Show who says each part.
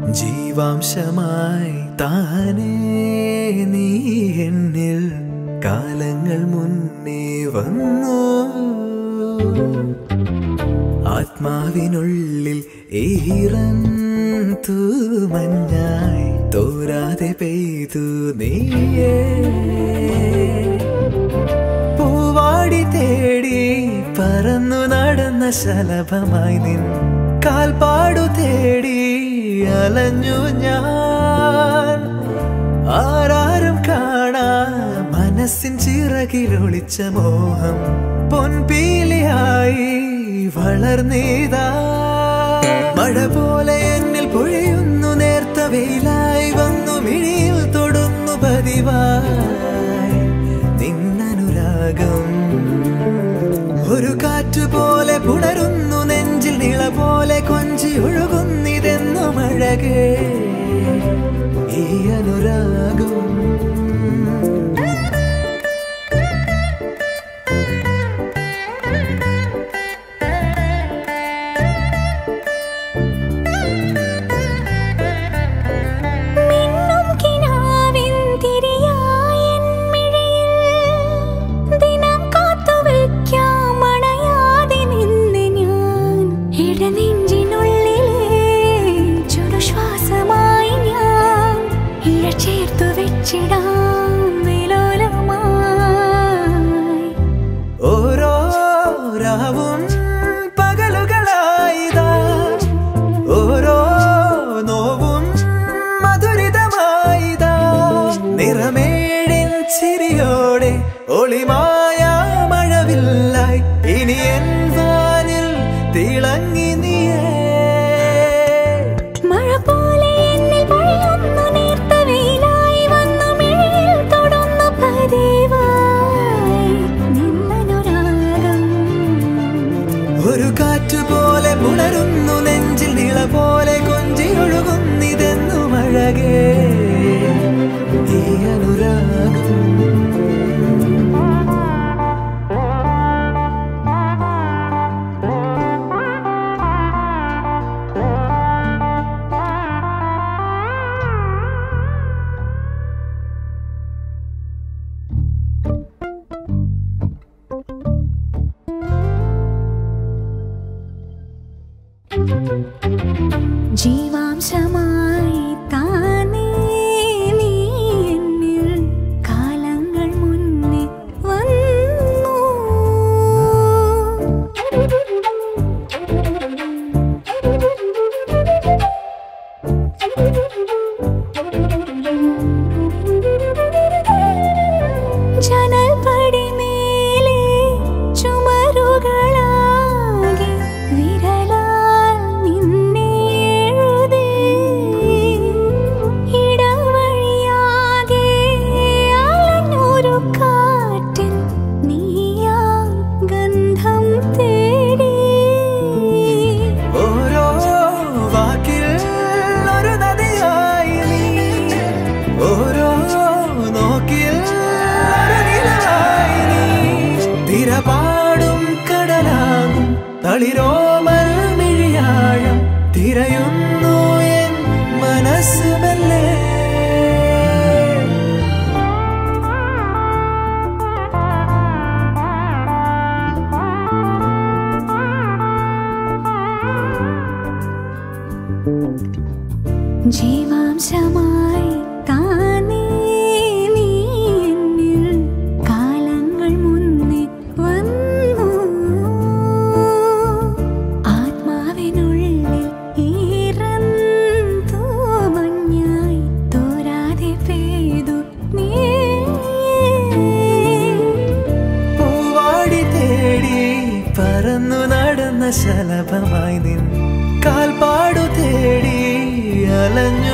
Speaker 1: ജീവാംശമായി താനേ നീ എന്നിൽ കാലങ്ങൾ മുന്നേ വന്നു. ആത്മാവിനുള്ളിൽ ഈറൻ തൂമഞ്ഞായി തോരാതെ പെയ്തു നീയേ. പൂവാടി തേടി പറന്നു നടന്ന ശലഭമായി നിൻ കാൽപ്പാടു തേടി അലഞ്ഞു ഞാൻ. ആരാരും കാണാ മനസ്സിൻ ചിറകിലൊളിച്ച മോഹം പൊൻപീലിയായി വളർന്നീതാ. മഴ പോലെ എന്നിൽ പൊഴിയുന്നു, നേർത്ത വെയിലായി വന്നു മിഴിയിൽ തൊടുന്നു പതിവായി നിന്നനുരാഗം. ഒരു കാറ്റുപോലെ പുണരുന്നു നെഞ്ചിൽ, നിള പോലെ കൊഞ്ചി ഒഴുകുന്നിതെന്നു മഴകേ ഈ അനുരാഗം. ഓരോ രാവും പകലുകളായിതാ, ഓരോ നോവും മധുരിതമായിതാ. നിറമേഴിൻ ചിരിയോടെ ഒളിമായ മഴവില്ലായി ഇനി എൻ വാനിൽ തിളങ്ങി നീയേ. ഒരു കാറ്റുപോലെ പുണരുന്നു നെഞ്ചിൽ, നിള പോലെ കൊഞ്ചി ഒഴുകുന്നിതെന്നു മഴകേ ഈ അനുരാഗം.
Speaker 2: ജീവാംശമായി താനേ നീ എന്നിൽ കാലങ്ങൾ മുന്നേ വന്നു. ജനൽപടി മേലെ ചുമരുകളാകെ വിരലാൽ നിന്നെ എഴുതി. ഇടവഴിയാകെ അലഞ്ഞൊരു കാറ്റിൽ നീയാ ഗന്ധം തേടി.
Speaker 1: ഓരോ വാക്കിൽ ഒരു നദിയായി നീ, ഓരോ നോക്കിൽ ഒരു നിലവായി നീ. തിരപാടും കടലാകും തളിരോമൽ മിഴിയാഴം തിരയുന്നു എൻ മനസ്സുമല്ലേ.
Speaker 2: ജീവാംശമായി താനേ നീ എന്നിൽ കാലങ്ങൾ മുന്നേ വന്നു. ആത്മാവിനുള്ളിൽ ഈറൻ തൂമഞ്ഞായി തോരാതെ പെയ്തു നീ.
Speaker 1: പൂവാടി തേടി പറന്നു നടന്ന ശലഭമായി നിൻ കാൽപ്പാടു തേടി അലഞ്ഞു